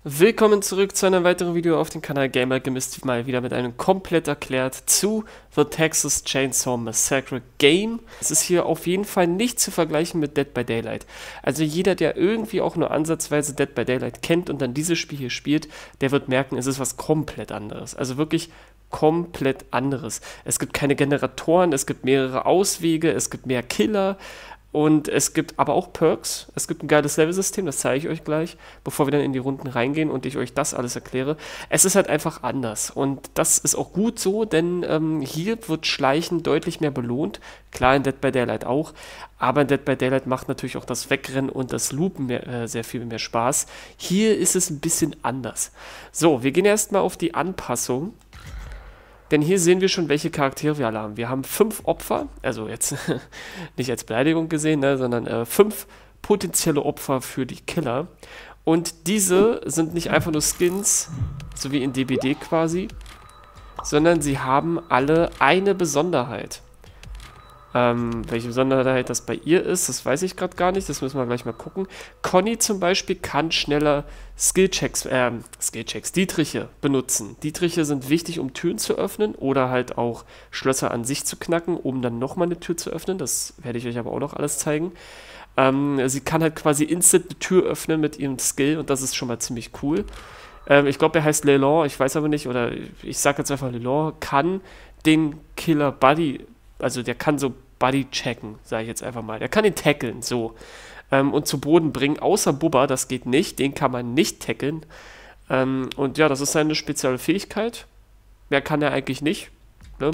Willkommen zurück zu einem weiteren Video auf dem Kanal Gamergemisst, mal wieder mit einem komplett erklärt zu The Texas Chainsaw Massacre Game. Es ist hier auf jeden Fall nicht zu vergleichen mit Dead by Daylight. Also jeder, der irgendwie auch nur ansatzweise Dead by Daylight kennt und dann dieses Spiel hier spielt, der wird merken, es ist was komplett anderes. Also wirklich komplett anderes. Es gibt keine Generatoren, es gibt mehrere Auswege, es gibt mehr Killer. Und es gibt aber auch Perks. Es gibt ein geiles Level-System, das zeige ich euch gleich, bevor wir dann in die Runden reingehen und ich euch das alles erkläre. Es ist halt einfach anders. Und das ist auch gut so, denn hier wird Schleichen deutlich mehr belohnt. Klar, in Dead by Daylight auch. Aber in Dead by Daylight macht natürlich auch das Wegrennen und das Loopen sehr viel mehr Spaß. Hier ist es ein bisschen anders. So, wir gehen erstmal auf die Anpassung. Denn hier sehen wir schon, welche Charaktere wir alle haben. Wir haben 5 Opfer, also jetzt nicht als Beleidigung gesehen, ne, sondern 5 potenzielle Opfer für die Killer. Und diese sind nicht einfach nur Skins, so wie in DBD quasi, sondern sie haben alle eine Besonderheit. Welche Besonderheit das bei ihr ist, das weiß ich gerade gar nicht, das müssen wir gleich mal gucken. Conny zum Beispiel kann schneller Skillchecks, Dietriche benutzen. Dietriche sind wichtig, um Türen zu öffnen oder halt auch Schlösser an sich zu knacken, um dann nochmal eine Tür zu öffnen. Das werde ich euch aber auch noch alles zeigen. Sie kann halt quasi instant eine Tür öffnen mit ihrem Skill und das ist schon mal ziemlich cool. Ich glaube, er heißt Leland, ich weiß aber nicht, oder ich sage jetzt einfach Leland, kann den Killer Buddy, also der kann so Buddy checken, sage ich jetzt einfach mal. Der kann ihn tackeln, so. Und zu Boden bringen, außer Bubba, das geht nicht, den kann man nicht tackeln. Und ja, das ist seine spezielle Fähigkeit. Mehr kann er eigentlich nicht. Ne?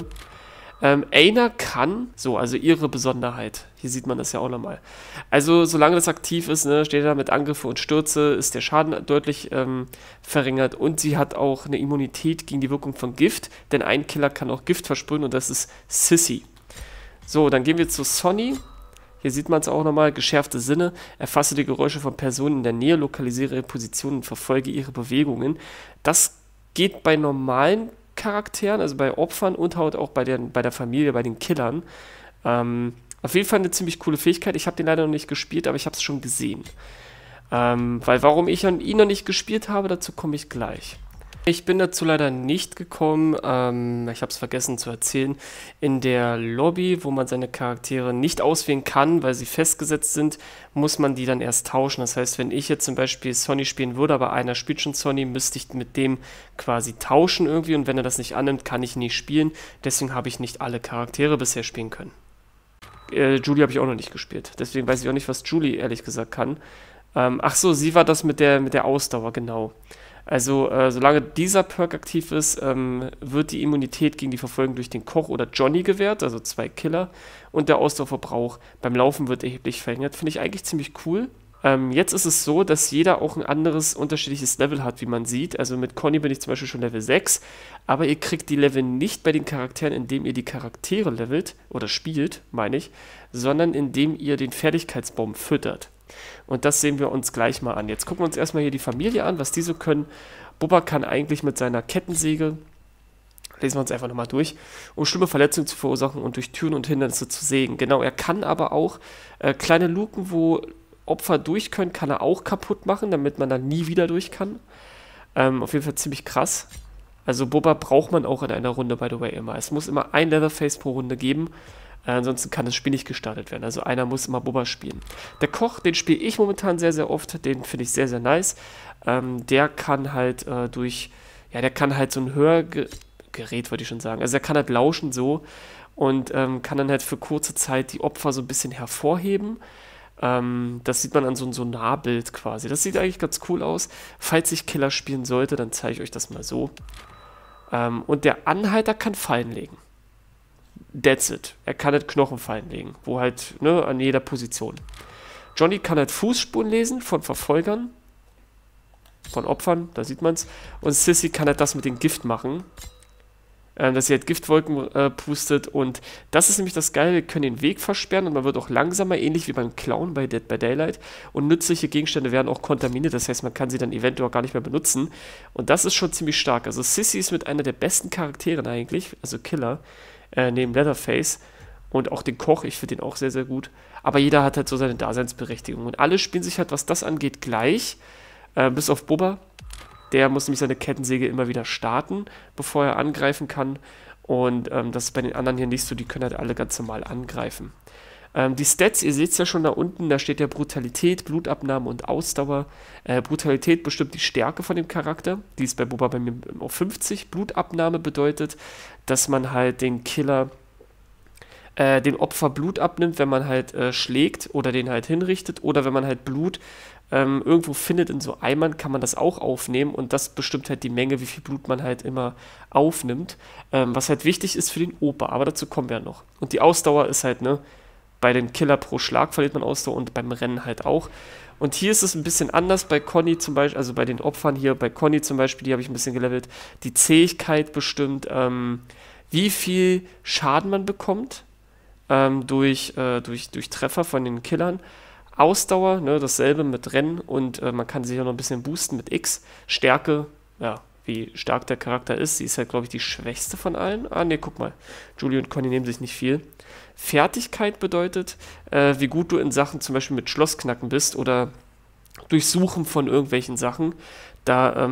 Aina kann, so, also ihre Besonderheit. Hier sieht man das ja auch nochmal. Also, solange das aktiv ist, ne, steht er mit Angriffe und Stürze, ist der Schaden deutlich verringert. Und sie hat auch eine Immunität gegen die Wirkung von Gift, denn ein Killer kann auch Gift versprühen und das ist Sissy. So, dann gehen wir zu Sonny. Hier sieht man es auch nochmal, geschärfte Sinne. Erfasse die Geräusche von Personen in der Nähe, lokalisiere ihre Position und verfolge ihre Bewegungen. Das geht bei normalen Charakteren, also bei Opfern und halt auch bei der Familie, bei den Killern. Auf jeden Fall eine ziemlich coole Fähigkeit. Ich habe den leider noch nicht gespielt, aber ich habe es schon gesehen. Weil warum ich ihn noch nicht gespielt habe, dazu komme ich gleich. Ich bin dazu leider nicht gekommen, ich habe es vergessen zu erzählen, in der Lobby, wo man seine Charaktere nicht auswählen kann, weil sie festgesetzt sind, muss man die dann erst tauschen. Das heißt, wenn ich jetzt zum Beispiel Sonny spielen würde, aber einer spielt schon Sonny, müsste ich mit dem quasi tauschen irgendwie und wenn er das nicht annimmt, kann ich nicht spielen. Deswegen habe ich nicht alle Charaktere bisher spielen können. Julie habe ich auch noch nicht gespielt, deswegen weiß ich auch nicht, was Julie ehrlich gesagt kann. Ach so, sie war das mit der Ausdauer, genau. Also, solange dieser Perk aktiv ist, wird die Immunität gegen die Verfolgung durch den Koch oder Johnny gewährt, also 2 Killer, und der Ausdauerverbrauch beim Laufen wird erheblich verringert. Finde ich eigentlich ziemlich cool. Jetzt ist es so, dass jeder auch ein anderes, unterschiedliches Level hat, wie man sieht. Also mit Conny bin ich zum Beispiel schon Level 6, aber ihr kriegt die Level nicht bei den Charakteren, indem ihr die Charaktere levelt, oder spielt, meine ich, sondern indem ihr den Fertigkeitsbaum füttert. Und das sehen wir uns gleich mal an. Jetzt gucken wir uns erstmal hier die Familie an, was die so können. Bubba kann eigentlich mit seiner Kettensäge, lesen wir uns einfach nochmal durch, um schlimme Verletzungen zu verursachen und durch Türen und Hindernisse zu sägen. Genau, er kann aber auch kleine Luken, wo Opfer durch können, kann er auch kaputt machen, damit man dann nie wieder durch kann. Auf jeden Fall ziemlich krass. Also Bubba braucht man auch in einer Runde, by the way, immer. Es muss immer ein Leatherface pro Runde geben. Ansonsten kann das Spiel nicht gestartet werden. Also einer muss immer Bubba spielen. Der Koch, den spiele ich momentan sehr, sehr oft. Den finde ich sehr, sehr nice. Der kann halt der kann halt so ein Hörgerät, wollte ich schon sagen. Also er kann halt lauschen so und kann dann halt für kurze Zeit die Opfer so ein bisschen hervorheben. Das sieht man an so einem Sonarbild quasi. Das sieht eigentlich ganz cool aus. Falls ich Killer spielen sollte, dann zeige ich euch das mal so. Und der Anhalter kann Fallen legen. That's it. Er kann halt Knochenfallen legen, wo halt, ne, an jeder Position. Johnny kann halt Fußspuren lesen von Verfolgern, von Opfern, da sieht man es. Und Sissy kann halt das mit dem Gift machen, dass sie halt Giftwolken pustet. Und das ist nämlich das Geile, wir können den Weg versperren und man wird auch langsamer, ähnlich wie beim Clown bei Dead by Daylight. Und nützliche Gegenstände werden auch kontaminiert, das heißt, man kann sie dann eventuell auch gar nicht mehr benutzen. Und das ist schon ziemlich stark. Also Sissy ist mit einer der besten Charakteren eigentlich, also Killer, neben Leatherface und auch den Koch, ich finde den auch sehr, sehr gut. Aber jeder hat halt so seine Daseinsberechtigung. Und alle spielen sich halt, was das angeht, gleich. Bis auf Bubba. Der muss nämlich seine Kettensäge immer wieder starten, bevor er angreifen kann. Und das ist bei den anderen hier nicht so, die können halt alle ganz normal angreifen. Die Stats, ihr seht es ja schon da unten, da steht ja Brutalität, Blutabnahme und Ausdauer. Brutalität bestimmt die Stärke von dem Charakter, die ist bei Boba bei mir auf 50. Blutabnahme bedeutet, dass man halt den Killer, dem Opfer Blut abnimmt, wenn man halt schlägt oder den halt hinrichtet oder wenn man halt Blut irgendwo findet in so Eimern, kann man das auch aufnehmen und das bestimmt halt die Menge, wie viel Blut man halt immer aufnimmt, was halt wichtig ist für den Opa, aber dazu kommen wir ja noch. Und die Ausdauer ist halt, ne, bei den Killer pro Schlag verliert man Ausdauer und beim Rennen halt auch. Und hier ist es ein bisschen anders bei Conny zum Beispiel, also bei den Opfern hier, bei Conny zum Beispiel, die habe ich ein bisschen gelevelt, die Zähigkeit bestimmt, wie viel Schaden man bekommt durch Treffer von den Killern. Ausdauer, ne, dasselbe mit Rennen und man kann sich auch noch ein bisschen boosten mit X. Stärke, ja, wie stark der Charakter ist. Sie ist halt, glaube ich, die schwächste von allen. Ah, ne, guck mal. Julie und Conny nehmen sich nicht viel. Fertigkeit bedeutet, wie gut du in Sachen zum Beispiel mit Schlossknacken bist oder Durchsuchen von irgendwelchen Sachen. Da,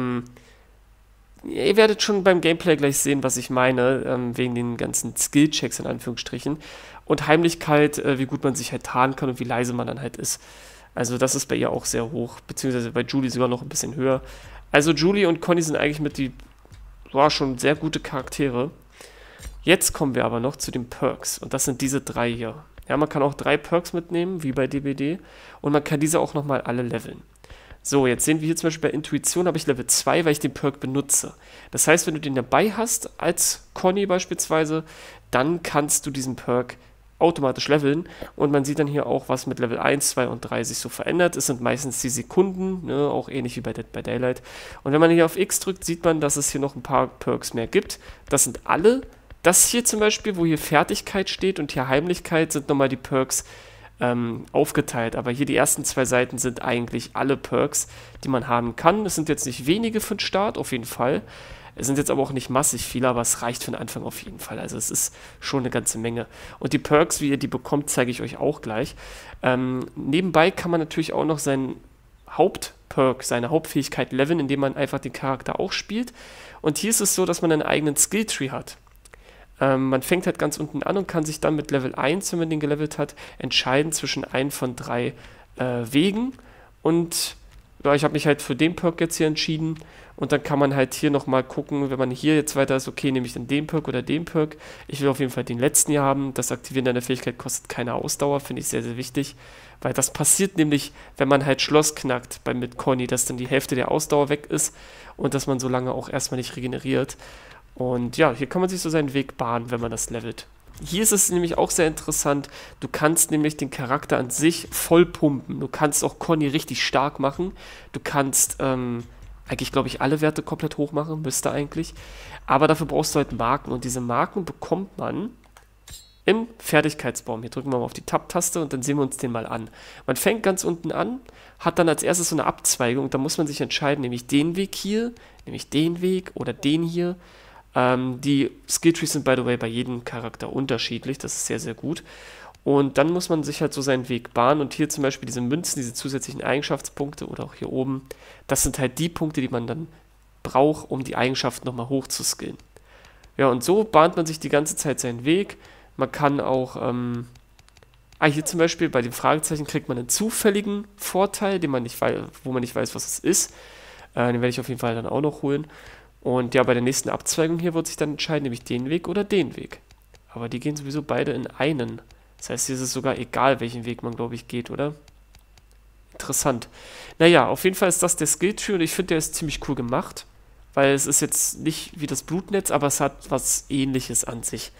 ihr werdet schon beim Gameplay gleich sehen, was ich meine, wegen den ganzen Skill-Checks in Anführungsstrichen. Und Heimlichkeit, wie gut man sich halt tarnen kann und wie leise man dann halt ist. Also das ist bei ihr auch sehr hoch, beziehungsweise bei Julie sogar noch ein bisschen höher. Also Julie und Conny sind eigentlich mit die, schon sehr gute Charaktere. Jetzt kommen wir aber noch zu den Perks und das sind diese 3 hier. Ja, man kann auch 3 Perks mitnehmen, wie bei DBD und man kann diese auch nochmal alle leveln. So, jetzt sehen wir hier zum Beispiel bei Intuition habe ich Level 2, weil ich den Perk benutze. Das heißt, wenn du den dabei hast, als Conny beispielsweise, dann kannst du diesen Perk automatisch leveln und man sieht dann hier auch, was mit Level 1, 2 und 3 sich so verändert. Es sind meistens die Sekunden, ne, auch ähnlich wie bei Dead by Daylight. Und wenn man hier auf X drückt, sieht man, dass es hier noch ein paar Perks mehr gibt. Das sind alle. Das hier zum Beispiel, wo hier Fertigkeit steht und hier Heimlichkeit, sind nochmal die Perks aufgeteilt. Aber hier die ersten 2 Seiten sind eigentlich alle Perks, die man haben kann. Es sind jetzt nicht wenige für den Start, auf jeden Fall. Es sind jetzt aber auch nicht massig viele, aber es reicht für den Anfang auf jeden Fall. Also es ist schon eine ganze Menge. Und die Perks, wie ihr die bekommt, zeige ich euch auch gleich. Nebenbei kann man natürlich auch noch seinen Hauptperk, seine Hauptfähigkeit leveln, indem man einfach den Charakter auch spielt. Und hier ist es so, dass man einen eigenen Skilltree hat. Man fängt halt ganz unten an und kann sich dann mit Level 1, wenn man den gelevelt hat, entscheiden zwischen einem von 3 Wegen. Und ja, ich habe mich halt für den Perk jetzt hier entschieden. Und dann kann man halt hier nochmal gucken, wenn man hier jetzt weiter ist, okay, nehme ich dann den Perk oder den Perk. Ich will auf jeden Fall den letzten hier haben. Das Aktivieren deiner Fähigkeit kostet keine Ausdauer, finde ich sehr, sehr wichtig. Weil das passiert nämlich, wenn man halt Schloss knackt mit Conny, dass dann die Hälfte der Ausdauer weg ist und dass man so lange auch erstmal nicht regeneriert. Und ja, hier kann man sich so seinen Weg bahnen, wenn man das levelt. Hier ist es nämlich auch sehr interessant, du kannst nämlich den Charakter an sich voll pumpen. Du kannst auch Conny richtig stark machen. Du kannst eigentlich, glaube ich, alle Werte komplett hoch machen, müsste eigentlich. Aber dafür brauchst du halt Marken und diese Marken bekommt man im Fertigkeitsbaum. Hier drücken wir mal auf die Tab-Taste und dann sehen wir uns den mal an. Man fängt ganz unten an, hat dann als erstes so eine Abzweigung. Da muss man sich entscheiden, nehme ich den Weg hier, nehme ich den Weg oder den hier. Die Skilltrees sind, by the way, bei jedem Charakter unterschiedlich. Das ist sehr, sehr gut. Und dann muss man sich halt so seinen Weg bahnen. Und hier zum Beispiel diese Münzen, diese zusätzlichen Eigenschaftspunkte oder auch hier oben, das sind halt die Punkte, die man dann braucht, um die Eigenschaften nochmal hoch zu skillen. Ja, und so bahnt man sich die ganze Zeit seinen Weg. Man kann auch, hier zum Beispiel bei den Fragezeichen kriegt man einen zufälligen Vorteil, den man nicht wo man nicht weiß, was es ist. Den werde ich auf jeden Fall dann auch noch holen. Und ja, bei der nächsten Abzweigung hier wird sich dann entscheiden, nämlich den Weg oder den Weg. Aber die gehen sowieso beide in einen. Das heißt, hier ist es sogar egal, welchen Weg man, glaube ich, geht, oder? Interessant. Naja, auf jeden Fall ist das der Skilltree und ich finde, der ist ziemlich cool gemacht. Weil es ist jetzt nicht wie das Blutnetz, aber es hat was Ähnliches an sich.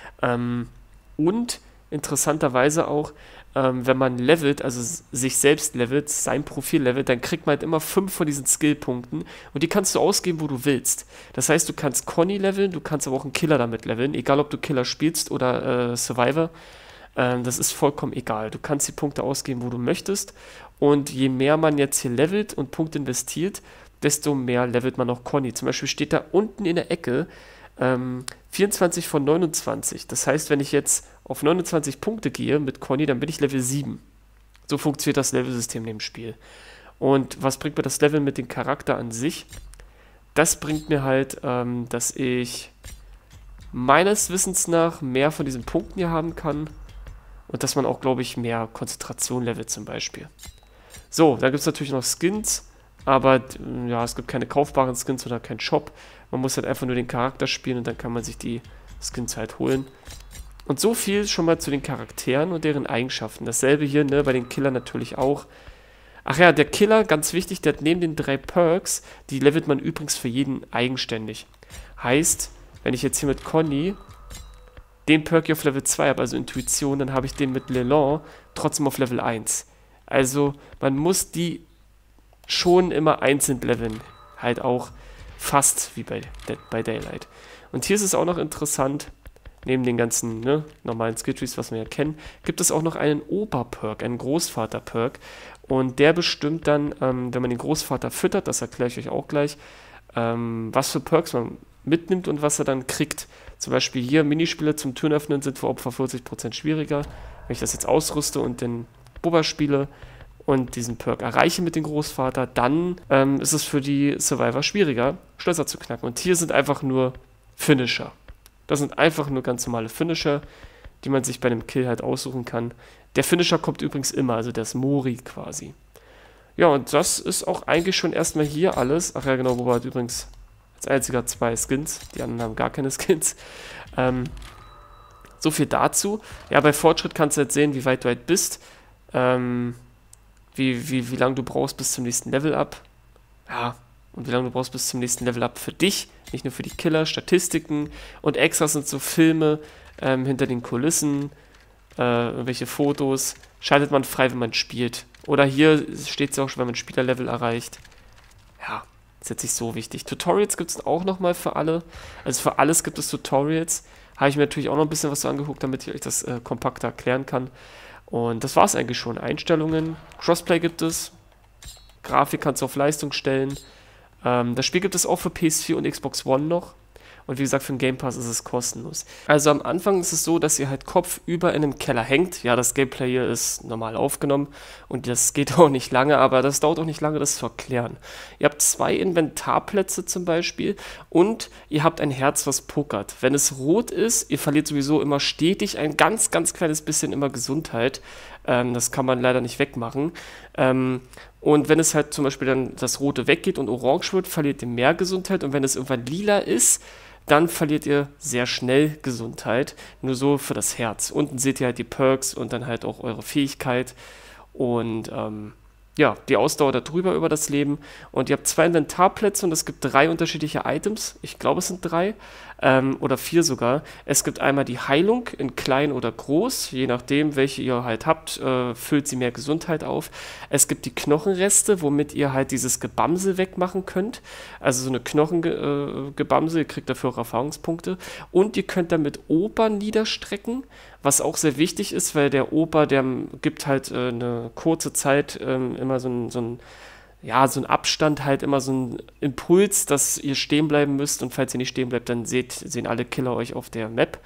Und interessanterweise auch, wenn man levelt, also sich selbst levelt, sein Profil levelt, dann kriegt man halt immer 5 von diesen Skillpunkten und die kannst du ausgeben, wo du willst. Das heißt, du kannst Conny leveln, du kannst aber auch einen Killer damit leveln, egal ob du Killer spielst oder Survivor, das ist vollkommen egal. Du kannst die Punkte ausgeben, wo du möchtest und je mehr man jetzt hier levelt und Punkte investiert, desto mehr levelt man auch Conny. Zum Beispiel steht da unten in der Ecke 24 von 29. Das heißt, wenn ich jetzt auf 29 Punkte gehe mit Conny, dann bin ich Level 7. So funktioniert das Levelsystem in dem Spiel. Und was bringt mir das Level mit dem Charakter an sich? Das bringt mir halt, dass ich meines Wissens nach mehr von diesen Punkten hier haben kann. Und dass man auch, glaube ich, mehr Konzentration levelt zum Beispiel. So, da gibt es natürlich noch Skins. Aber ja, es gibt keine kaufbaren Skins oder keinen Shop. Man muss halt einfach nur den Charakter spielen und dann kann man sich die Skins halt holen. Und so viel schon mal zu den Charakteren und deren Eigenschaften. Dasselbe hier, ne, bei den Killern natürlich auch. Ach ja, der Killer, ganz wichtig, der hat neben den 3 Perks, die levelt man übrigens für jeden eigenständig. Heißt, wenn ich jetzt hier mit Conny den Perk hier auf Level 2 habe, also Intuition, dann habe ich den mit Leland trotzdem auf Level 1. Also man muss die schon immer einzeln leveln. Halt auch fast wie bei Dead by Daylight. Und hier ist es auch noch interessant, neben den ganzen normalen Skilltrees, was wir ja kennen, gibt es auch noch einen Opa-Perk, einen Großvater-Perk. Und der bestimmt dann, wenn man den Großvater füttert, das erkläre ich euch auch gleich, was für Perks man mitnimmt und was er dann kriegt. Zum Beispiel hier, Minispiele zum Türenöffnen sind für Opfer 40% schwieriger. Wenn ich das jetzt ausrüste und den Bubba spiele und diesen Perk erreiche mit dem Großvater, dann ist es für die Survivor schwieriger, Schlösser zu knacken. Und hier sind einfach nur Finisher. Das sind einfach nur ganz normale Finisher, die man sich bei dem Kill halt aussuchen kann. Der Finisher kommt übrigens immer, also der ist Mori quasi. Ja, und das ist auch eigentlich schon erstmal hier alles. Ach ja, genau, Bubba hat übrigens als einziger 2 Skins. Die anderen haben gar keine Skins. So viel dazu. Ja, bei Fortschritt kannst du jetzt sehen, wie weit du halt bist. Wie lange du brauchst bis zum nächsten Level-Up. Ja, und wie lange du brauchst bis zum nächsten Level-Up für dich. Nicht nur für die Killer, Statistiken und Extras sind so Filme hinter den Kulissen, irgendwelche Fotos. Schaltet man frei, wenn man spielt. Oder hier steht es auch schon, wenn man Spielerlevel erreicht. Ja, ist jetzt nicht so wichtig. Tutorials gibt es auch nochmal für alle. Also für alles gibt es Tutorials. Habe ich mir natürlich auch noch ein bisschen was so angeguckt, damit ich euch das kompakter erklären kann. Und das war es eigentlich schon. Einstellungen, Crossplay gibt es. Grafik kannst du auf Leistung stellen. Das Spiel gibt es auch für PS4 und Xbox One noch. Und wie gesagt, für den Game Pass ist es kostenlos. Also am Anfang ist es so, dass ihr halt kopfüber in einem Keller hängt. Ja, das Gameplay hier ist normal aufgenommen und das geht auch nicht lange, aber das dauert auch nicht lange, das zu erklären. Ihr habt 2 Inventarplätze zum Beispiel und ihr habt ein Herz, was pokert. Wenn es rot ist, ihr verliert sowieso immer stetig ein ganz, ganz kleines bisschen immer Gesundheit. Das kann man leider nicht wegmachen. Und wenn es halt zum Beispiel dann das Rote weggeht und orange wird, verliert ihr mehr Gesundheit. Und wenn es irgendwann lila ist, dann verliert ihr sehr schnell Gesundheit. Nur so für das Herz. Unten seht ihr halt die Perks und dann halt auch eure Fähigkeit. Und ja, die Ausdauer da drüber über das Leben. Und ihr habt 2 Inventarplätze und es gibt 3 unterschiedliche Items. Ich glaube, es sind 3 oder 4 sogar. Es gibt einmal die Heilung in klein oder groß. Je nachdem, welche ihr halt habt, füllt sie mehr Gesundheit auf. Es gibt die Knochenreste, womit ihr halt dieses Gebamsel wegmachen könnt. Also so eine Knochengebamsel, ihr kriegt dafür auch Erfahrungspunkte. Und ihr könnt damit Opa niederstrecken, was auch sehr wichtig ist, weil der Opa, der gibt halt eine kurze Zeit immer so ein Abstand, halt immer so ein Impuls, dass ihr stehen bleiben müsst und falls ihr nicht stehen bleibt, dann sehen alle Killer euch auf der Map.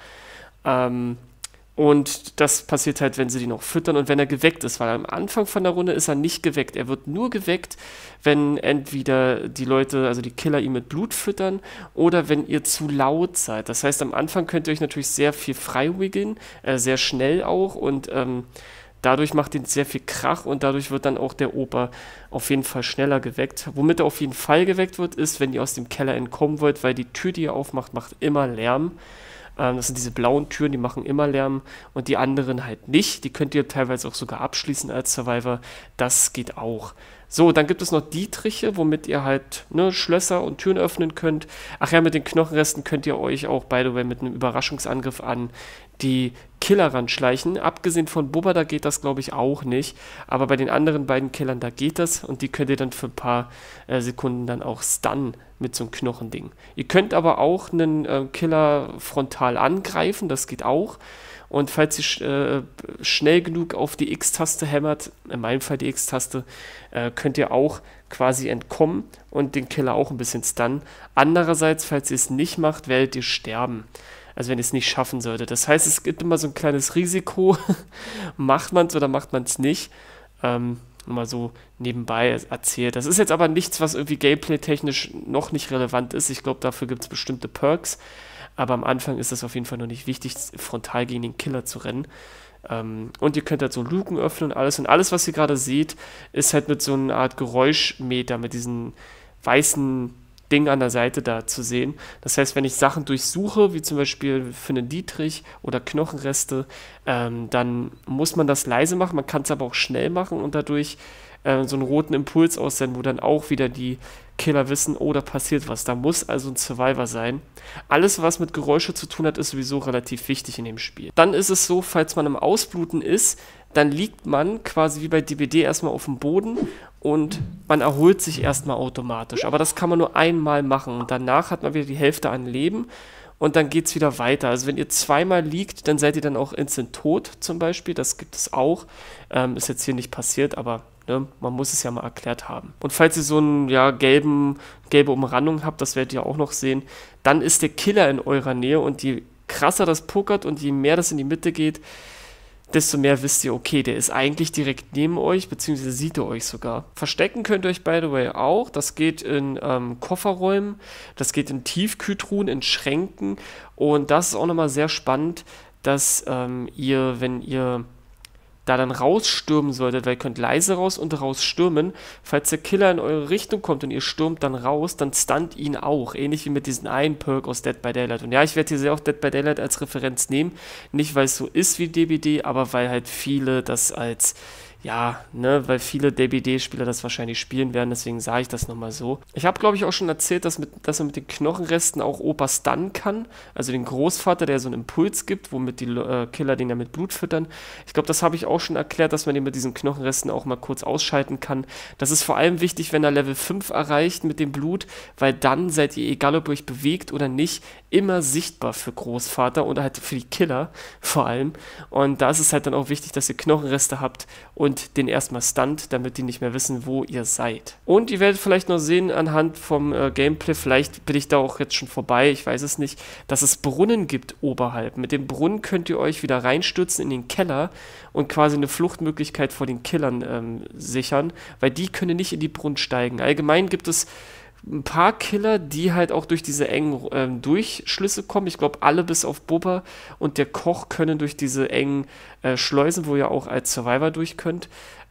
Und das passiert halt, wenn sie die noch füttern und wenn er geweckt ist, weil am Anfang von der Runde ist er nicht geweckt. Er wird nur geweckt, wenn entweder die Leute, also die Killer, ihn mit Blut füttern oder wenn ihr zu laut seid. Das heißt, am Anfang könnt ihr euch natürlich sehr viel freiwiggeln, sehr schnell auch und dadurch macht ihn sehr viel Krach und dadurch wird dann auch der Opa auf jeden Fall schneller geweckt. Womit er auf jeden Fall geweckt wird, ist, wenn ihr aus dem Keller entkommen wollt, weil die Tür, die ihr aufmacht, macht immer Lärm. Das sind diese blauen Türen, die machen immer Lärm und die anderen halt nicht. Die könnt ihr teilweise auch sogar abschließen als Survivor. Das geht auch. So, dann gibt es noch Dietriche, womit ihr halt Schlösser und Türen öffnen könnt. Ach ja, mit den Knochenresten könnt ihr euch auch, by the way, mit einem Überraschungsangriff an die Killer ranschleichen. Abgesehen von Bubba, da geht das, glaube ich, auch nicht. Aber bei den anderen beiden Killern, da geht das. Und die könnt ihr dann für ein paar Sekunden dann auch stunnen mit so einem Knochending. Ihr könnt aber auch einen Killer frontal angreifen, das geht auch. Und falls ihr schnell genug auf die X-Taste hämmert, in meinem Fall die X-Taste, könnt ihr auch quasi entkommen und den Killer auch ein bisschen stunnen. Andererseits, falls ihr es nicht macht, werdet ihr sterben. Also wenn ihr es nicht schaffen solltet. Das heißt, es gibt immer so ein kleines Risiko. Macht man es oder macht man es nicht? Nur mal so nebenbei erzählt. Das ist jetzt aber nichts, was irgendwie gameplay-technisch noch nicht relevant ist. Ich glaube, dafür gibt es bestimmte Perks. Aber am Anfang ist es auf jeden Fall noch nicht wichtig, frontal gegen den Killer zu rennen. Und ihr könnt halt so Luken öffnen und alles. Und alles, was ihr gerade seht, ist halt mit so einer Art Geräuschmeter, mit diesen weißen Ding an der Seite da zu sehen. Das heißt, wenn ich Sachen durchsuche, wie zum Beispiel für einen Dietrich oder Knochenreste, dann muss man das leise machen. Man kann es aber auch schnell machen und dadurch so einen roten Impuls aussenden, wo dann auch wieder die Killer wissen, oh, da passiert was. Da muss also ein Survivor sein. Alles, was mit Geräusche zu tun hat, ist sowieso relativ wichtig in dem Spiel. Dann ist es so, falls man im Ausbluten ist, dann liegt man quasi wie bei DBD erstmal auf dem Boden und man erholt sich erstmal automatisch. Aber das kann man nur einmal machen und danach hat man wieder die Hälfte an Leben und dann geht es wieder weiter. Also wenn ihr zweimal liegt, dann seid ihr dann auch instant tot zum Beispiel. Das gibt es auch. Ist jetzt hier nicht passiert, aber ne, man muss es ja mal erklärt haben. Und falls ihr so eine gelbe Umrandung habt, das werdet ihr auch noch sehen, dann ist der Killer in eurer Nähe und je krasser das pokert und je mehr das in die Mitte geht, desto mehr wisst ihr, okay, der ist eigentlich direkt neben euch, beziehungsweise sieht er euch sogar. Verstecken könnt ihr euch, by the way, auch. Das geht in Kofferräumen, das geht in Tiefkühltruhen, in Schränken. Und das ist auch nochmal sehr spannend, dass ihr, wenn ihr da dann rausstürmen solltet, weil ihr könnt leise raus und rausstürmen. Falls der Killer in eure Richtung kommt und ihr stürmt dann raus, dann stunt ihn auch. Ähnlich wie mit diesem einen Perk aus Dead by Daylight. Und ja, ich werde hier sehr auch Dead by Daylight als Referenz nehmen. Nicht, weil es so ist wie DBD, aber weil halt viele das als, ja, ne, weil viele DBD-Spieler das wahrscheinlich spielen werden, deswegen sage ich das nochmal so. Ich habe, glaube ich, auch schon erzählt, dass er mit den Knochenresten auch Opa stunnen kann, also den Großvater, der so einen Impuls gibt, womit die Killer den ja mit Blut füttern. Ich glaube, das habe ich auch schon erklärt, dass man den mit diesen Knochenresten auch mal kurz ausschalten kann. Das ist vor allem wichtig, wenn er Level 5 erreicht mit dem Blut, weil dann seid ihr, egal ob ihr euch bewegt oder nicht, immer sichtbar für Großvater oder halt für die Killer vor allem. Und da ist es halt dann auch wichtig, dass ihr Knochenreste habt und den erstmal stunt, damit die nicht mehr wissen, wo ihr seid. Und ihr werdet vielleicht noch sehen anhand vom Gameplay, vielleicht bin ich da auch jetzt schon vorbei, ich weiß es nicht, dass es Brunnen gibt oberhalb. Mit dem Brunnen könnt ihr euch wieder reinstürzen in den Keller und quasi eine Fluchtmöglichkeit vor den Killern sichern, weil die können nicht in die Brunnen steigen. Allgemein gibt es ein paar Killer, die halt auch durch diese engen Durchschlüsse kommen. Ich glaube, alle bis auf Bubba und der Koch können durch diese engen Schleusen, wo ihr auch als Survivor durch könnt.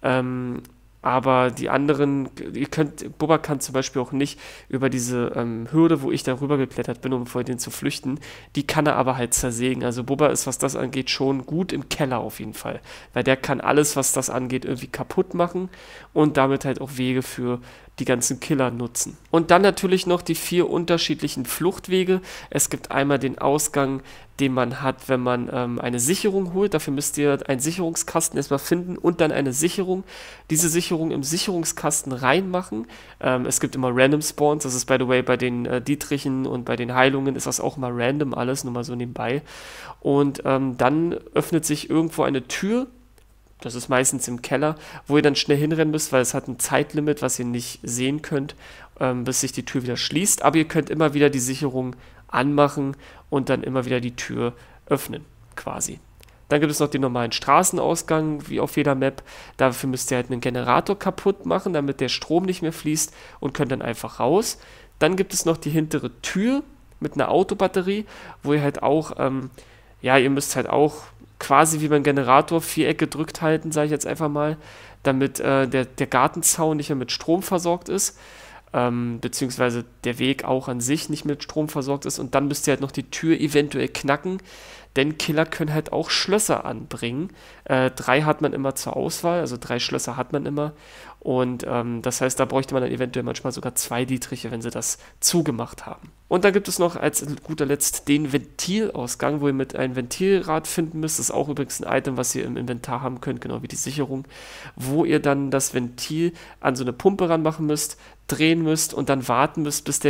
Aber die anderen, Bubba kann zum Beispiel auch nicht über diese Hürde, wo ich da rüber geklettert bin, um vor denen zu flüchten, die kann er aber halt zersägen. Also Bubba ist, was das angeht, schon gut im Keller auf jeden Fall. Weil der kann alles, was das angeht, irgendwie kaputt machen und damit halt auch Wege für die ganzen Killer nutzen. Und dann natürlich noch die 4 unterschiedlichen Fluchtwege. Es gibt einmal den Ausgang, den man hat, wenn man eine Sicherung holt. Dafür müsst ihr einen Sicherungskasten erstmal finden und dann eine Sicherung. Diese Sicherung im Sicherungskasten reinmachen. Es gibt immer Random Spawns. Das ist, by the way, bei den Dietrichen und bei den Heilungen ist das auch immer random alles, nur mal so nebenbei. Und dann öffnet sich irgendwo eine Tür. Das ist meistens im Keller, wo ihr dann schnell hinrennen müsst, weil es hat ein Zeitlimit, was ihr nicht sehen könnt, bis sich die Tür wieder schließt. Aber ihr könnt immer wieder die Sicherung anmachen und dann immer wieder die Tür öffnen, quasi. Dann gibt es noch den normalen Straßenausgang, wie auf jeder Map. Dafür müsst ihr halt einen Generator kaputt machen, damit der Strom nicht mehr fließt und könnt dann einfach raus. Dann gibt es noch die hintere Tür mit einer Autobatterie, wo ihr halt auch, ihr müsst halt auch quasi wie beim Generator Viereck gedrückt halten, sage ich jetzt einfach mal, damit der Gartenzaun nicht mehr mit Strom versorgt ist, beziehungsweise der Weg auch an sich nicht mit Strom versorgt ist und dann müsst ihr halt noch die Tür eventuell knacken, denn Killer können halt auch Schlösser anbringen. 3 hat man immer zur Auswahl, also 3 Schlösser hat man immer und das heißt, da bräuchte man dann eventuell manchmal sogar 2 Dietriche, wenn sie das zugemacht haben. Und dann gibt es noch als guter Letzt den Ventilausgang, wo ihr mit einem Ventilrad finden müsst. Das ist auch übrigens ein Item, was ihr im Inventar haben könnt, genau wie die Sicherung, wo ihr dann das Ventil an so eine Pumpe ranmachen müsst, drehen müsst und dann warten müsst, bis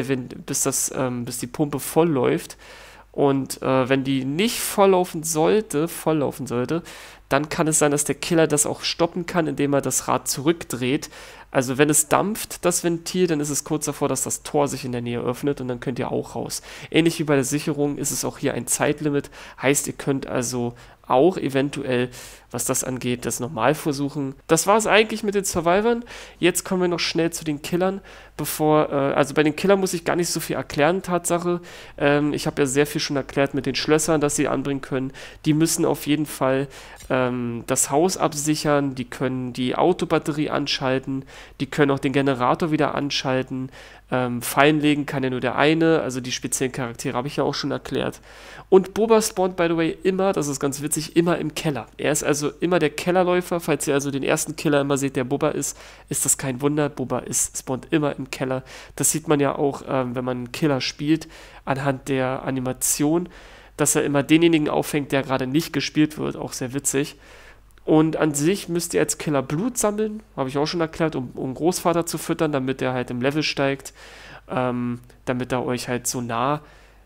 die Pumpe voll läuft. Und wenn die nicht volllaufen sollte, dann kann es sein, dass der Killer das auch stoppen kann, indem er das Rad zurückdreht. Also wenn es dampft, das Ventil, dann ist es kurz davor, dass das Tor sich in der Nähe öffnet und dann könnt ihr auch raus. Ähnlich wie bei der Sicherung ist es auch hier ein Zeitlimit. Heißt, ihr könnt also auch eventuell was das angeht, das normal versuchen. Das war es eigentlich mit den Survivern. Jetzt kommen wir noch schnell zu den Killern, also bei den Killern muss ich gar nicht so viel erklären, Tatsache. Ich habe ja sehr viel schon erklärt mit den Schlössern, dass sie anbringen können. Die müssen auf jeden Fall das Haus absichern, die können die Autobatterie anschalten, die können auch den Generator wieder anschalten. Fallen legen kann ja nur der eine, also die speziellen Charaktere habe ich ja auch schon erklärt. Und Boba spawnt, by the way, immer, das ist ganz witzig, immer im Keller. Er ist also immer der Kellerläufer. Falls ihr also den ersten Killer immer seht, der Boba ist das kein Wunder. Boba spawnt immer im Keller. Das sieht man ja auch, wenn man einen Killer spielt, anhand der Animation, dass er immer denjenigen auffängt, der gerade nicht gespielt wird. Auch sehr witzig. Und an sich müsst ihr als Killer Blut sammeln, habe ich auch schon erklärt, um Großvater zu füttern, damit er halt im Level steigt, damit er euch halt so nah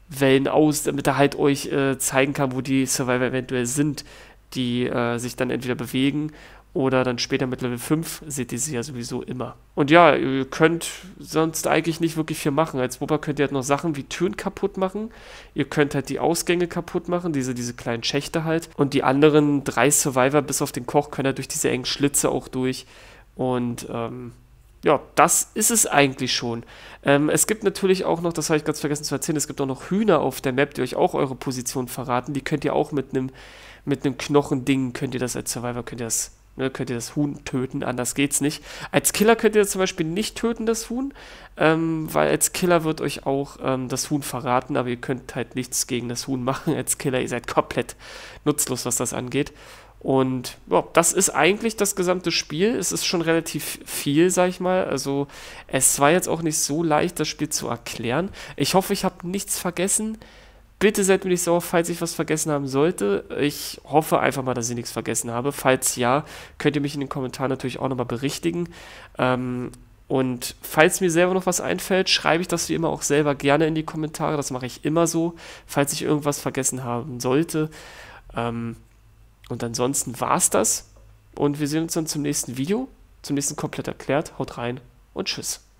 damit er halt euch zeigen kann, wo die Survivor eventuell sind, die sich dann entweder bewegen oder dann später mit Level 5 seht ihr sie ja sowieso immer. Und ja, ihr könnt sonst eigentlich nicht wirklich viel machen. Als Boba könnt ihr halt noch Sachen wie Türen kaputt machen. Ihr könnt halt die Ausgänge kaputt machen, diese kleinen Schächte halt. Und die anderen 3 Survivor bis auf den Koch können halt durch diese engen Schlitze auch durch. Und ja, das ist es eigentlich schon. Es gibt natürlich auch noch, das habe ich ganz vergessen zu erzählen, es gibt auch noch Hühner auf der Map, die euch auch eure Position verraten. Die könnt ihr auch mit einem Knochending, könnt ihr das als Survivor, könnt ihr das Huhn töten, anders geht's nicht. Als Killer könnt ihr das zum Beispiel nicht töten, das Huhn, weil als Killer wird euch auch das Huhn verraten, aber ihr könnt halt nichts gegen das Huhn machen als Killer. Ihr seid komplett nutzlos, was das angeht. Und ja, das ist eigentlich das gesamte Spiel. Es ist schon relativ viel, sag ich mal. Also es war jetzt auch nicht so leicht, das Spiel zu erklären. Ich hoffe, ich habe nichts vergessen. Bitte seid mir nicht sauer, falls ich was vergessen haben sollte. Ich hoffe einfach mal, dass ich nichts vergessen habe. Falls ja, könnt ihr mich in den Kommentaren natürlich auch nochmal berichtigen. Und falls mir selber noch was einfällt, schreibe ich das wie immer auch selber gerne in die Kommentare. Das mache ich immer so, falls ich irgendwas vergessen haben sollte. Und ansonsten war's das. Und wir sehen uns dann zum nächsten Video, zum nächsten komplett erklärt. Haut rein und tschüss.